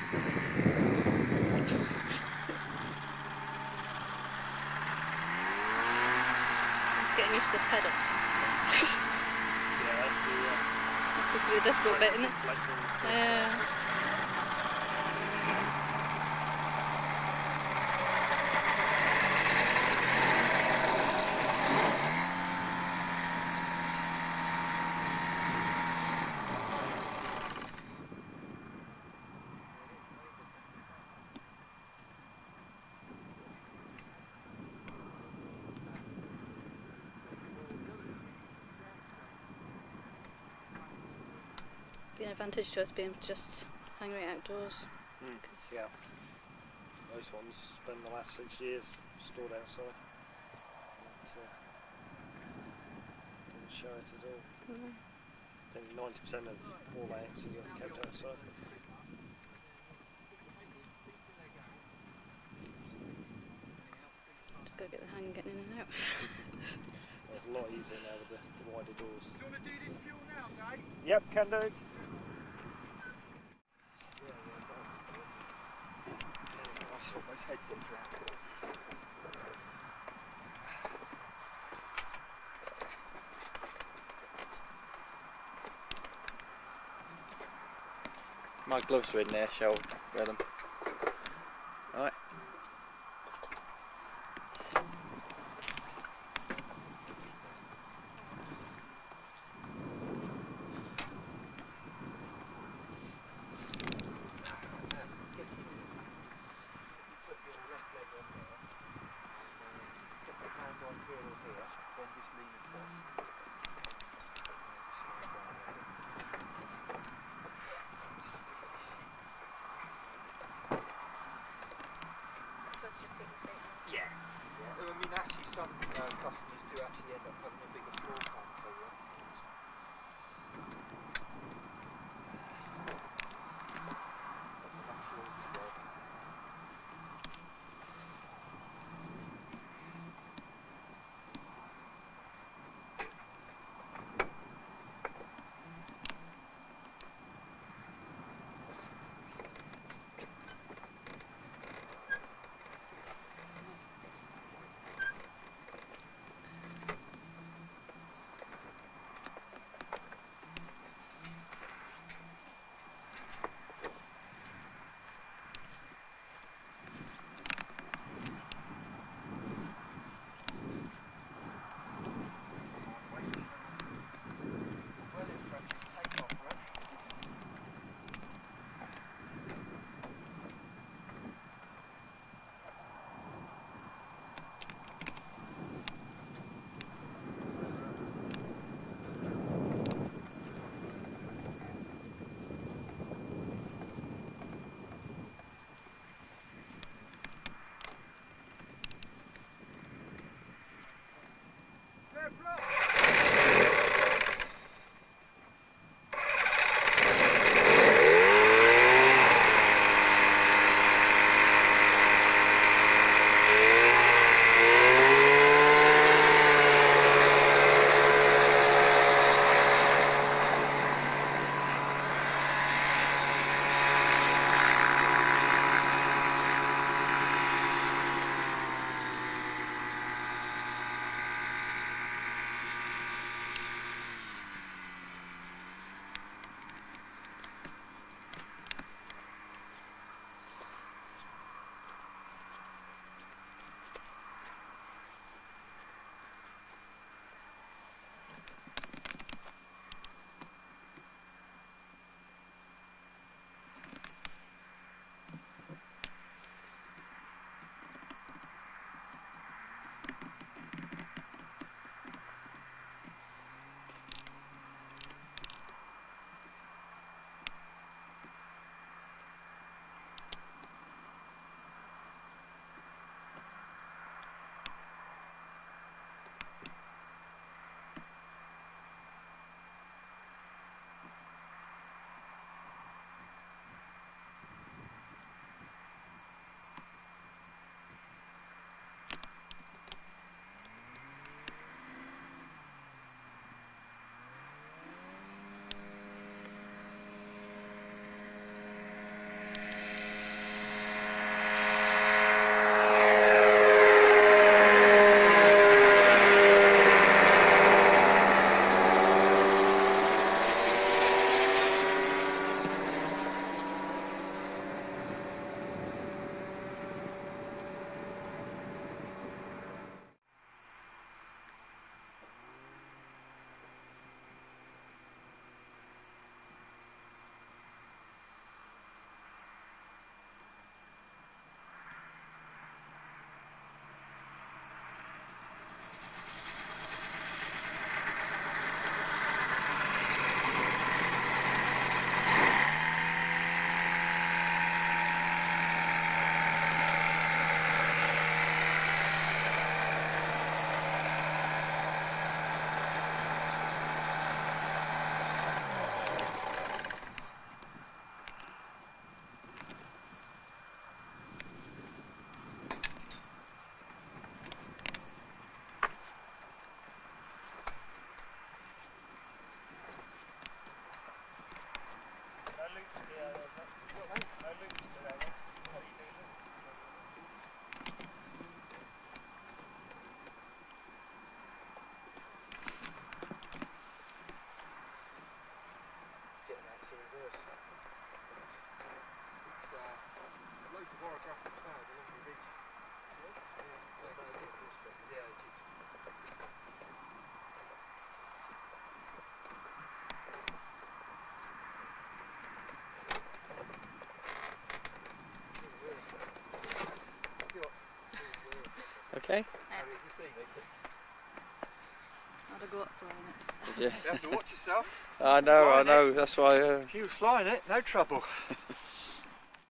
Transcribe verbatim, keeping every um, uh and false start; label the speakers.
Speaker 1: Getting used to the pedals.
Speaker 2: Yeah, that's the, uh,
Speaker 1: That's supposed to be the difficult bit, isn't it? Yeah. Be an advantage to us being able to just hang right outdoors.
Speaker 2: Mm. Yeah. Most ones spend the last six years stored outside. But, uh, didn't show it at all.
Speaker 1: Mm.
Speaker 2: I think ninety percent of all A Xs are kept outside.
Speaker 1: Just gotta get the hang of getting in and out.
Speaker 2: Well, it's a lot easier now with the, the wider doors.
Speaker 3: Do you want to do this fuel now, Dave?
Speaker 2: Yep, can do.
Speaker 3: I sort those headsets out.
Speaker 4: My gloves are in there, Cheryl. Wear them. Alright.
Speaker 3: loads of orographic cloud along the ridge. Yeah,
Speaker 4: Okay.
Speaker 1: I'd have got flying it.
Speaker 4: Did you?
Speaker 3: you have to watch yourself.
Speaker 4: I know, I
Speaker 3: Flying
Speaker 4: know.
Speaker 3: it.
Speaker 4: That's why. Uh,
Speaker 3: If you were flying it, no trouble.